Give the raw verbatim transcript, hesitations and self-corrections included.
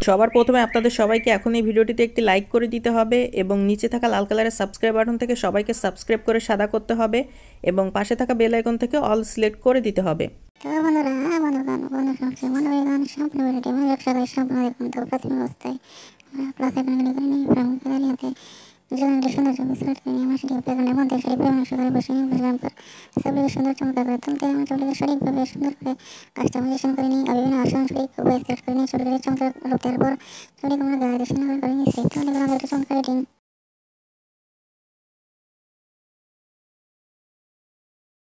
সবার প্রথমে আপনাদের সবাইকে এখন এই ভিডিওটিতে একটি লাইক করে দিতে হবে এবং নিচে থাকা লাল কালারের সাবস্ক্রাইব বাটন থেকে সবাইকে সাবস্ক্রাইব করে সাদা করতে হবে এবং পাশে থাকা বেল আইকন থেকে অল সিলেক্ট করে দিতে হবে। তো বন্ধুরা বন্ধুগণ বন্ধু সংখ্যা মনোবিজ্ঞান সম্পূর্ণ ভিডিওটি মনোযোগ সহকারে সম্পূর্ণ দেখুন। তো প্রাথমিক অবস্থায় আমরা ক্লাস আইকন ক্লিক করে নিই এবং তাদের হাতে জলের সুন্দর ছবি সিলেক্ট করে নিয়ে আমার সেটি ব্যাকগ্রাউন্ডের মধ্যে সেটি পরিমাণ সহকারে বসে নিয়ে বসলাম পর ছবিটিকে সুন্দর চমৎকার করে তুলতে আমি ছবিটিকে সঠিকভাবে সুন্দর করে কাস্টমাইজেশন করে নিই আর বিভিন্ন আসন সঠিকভাবে সিলেক্ট করে নিই। ছবিটিকে চমৎকার রূপ দেওয়ার পর ছবিটিকে আমরা গায়ে সুন্দর করে নিচ্ছি। তাহলে আমাদেরকে চমৎকার এডিটিং